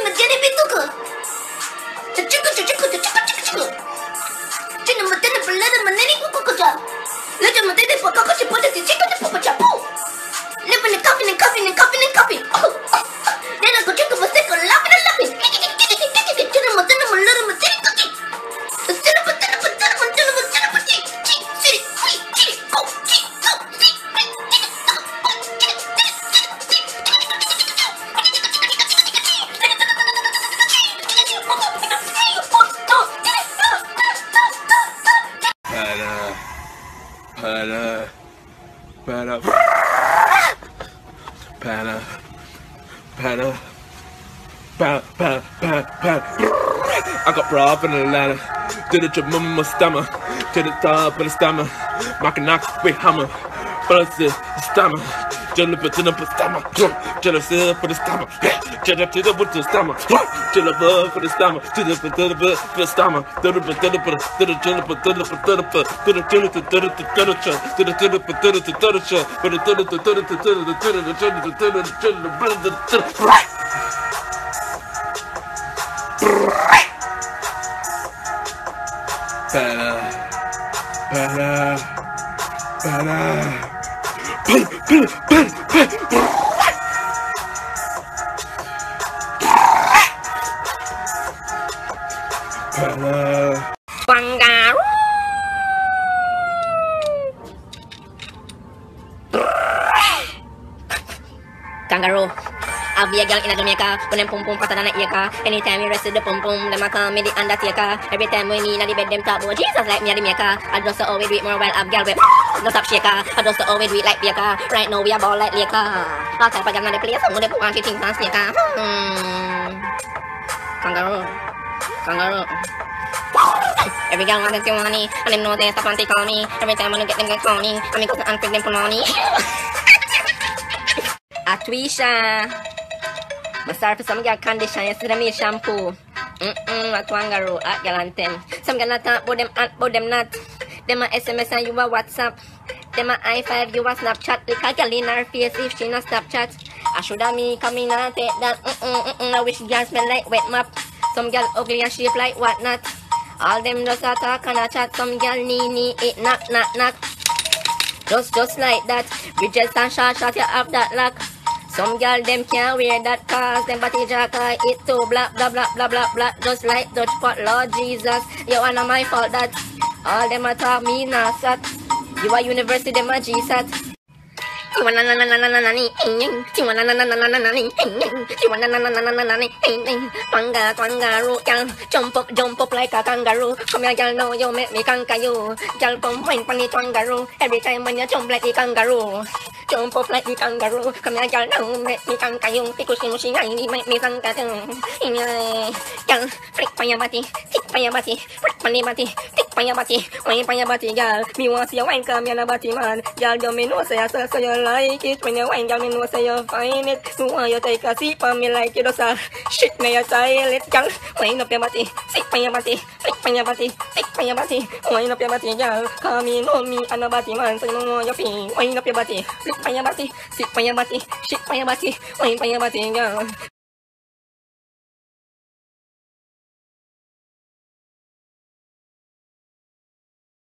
menjadi pintuku. Cukup. Cina matene pelada maneni kuku kuja. Leja matene pokok cipote ciku cipu capu. Lepene kapi. Nena kucing pasti kau lapin. Cina matene pelada matene kuki. Cina matene pati. I got brought up in the ladder. Did it your mama stomach. To the top of the stomach. Knocking with hammer. First is the stomach. Jelly for the stomach. Jelly for the stomach. Jelly with the stomach. Jelly for the stomach. Jelly for the stomach. Kangaroo. I'll be a girl in a Jamaica. When them pum pum fatter than a acre. Anytime we rest the pum pum, them a call me the undertaker. Every time we meet in the bed, them talk about Jesus like me a the maker. I just always do it more while I'm girl with no stop shaker. I just always do it like baker. Right now we are ball like Laker. All type of girl in the place, some of them put on 15 pounds snaker. Kangaroo. Every girl wants some money, and them know they stop and take on me. Every time when I get them get corny, I make up and pick them for money. Atwisha. My sorry for some girl condition, you see them need shampoo. At Kangaroo, at Galanten. Some girl not talk about them at, but them not. Them a SMS and you a WhatsApp. Them a i5, you a Snapchat. Like a girl in her face if she not Snapchat. I shoulda me come in and take that. I wish girl smell like wet map. Some girl ugly and shape like whatnot. All them just a talk and a chat. Some girl nee it knock. Just like that. Bridges and short, you have that lock. Some girl them can't wear that cause them body jacket it too blah. Just like Dutch pot, Lord Jesus. You wanna my fault that all them a talk me not sat. You a university them a GSAT. Kangaroo, girl, jump up like a kangaroo. Come here, girl, now you make me conquer you. Girl, come wine pon the kangaroo. Every time when you jump like the kangaroo, jump up like the kangaroo. Come here, girl, now make me conquer you. Because she make me conquer you. Girl, flick on your body, tick on your body, flick on your body, tick on your body, wine on your body, girl. Me want see your wine come here, body man. Girl, you me know say I so you like it. When you wine, girl, me know say you find it. Me want you take a sip on me like you just a shit me your toilet, girl. Wine up your body, sit on your body, flick on your body, tick on your body, wine up your body, girl. Call me, know me, and a body man, so you know your pee. Wine up your body, flick on your body, sit on your body, shit on your body, wine on your body, girl.